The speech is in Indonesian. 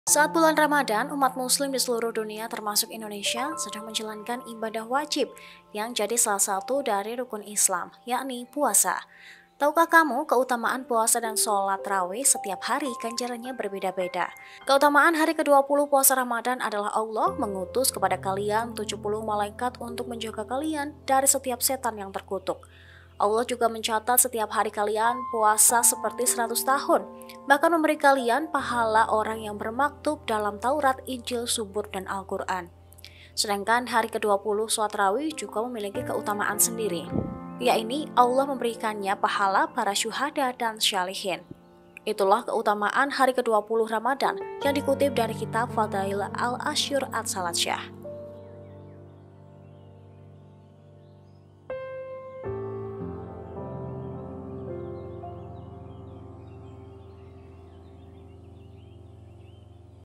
Saat bulan Ramadan, umat muslim di seluruh dunia termasuk Indonesia sedang menjalankan ibadah wajib yang jadi salah satu dari rukun Islam, yakni puasa. Tahukah kamu keutamaan puasa dan sholat rawih setiap hari ganjarannya berbeda-beda? Keutamaan hari ke-20 puasa Ramadan adalah Allah mengutus kepada kalian 70 malaikat untuk menjaga kalian dari setiap setan yang terkutuk. Allah juga mencatat setiap hari kalian puasa seperti 100 tahun, bahkan memberi kalian pahala orang yang bermaktub dalam Taurat, Injil, Subur, dan Al-Quran. Sedangkan hari ke-20 sholat rawih juga memiliki keutamaan sendiri, yakni Allah memberikannya pahala para syuhada dan syalihin. Itulah keutamaan hari ke-20 Ramadan yang dikutip dari kitab Fadail al-Asyur at-Salatsyah.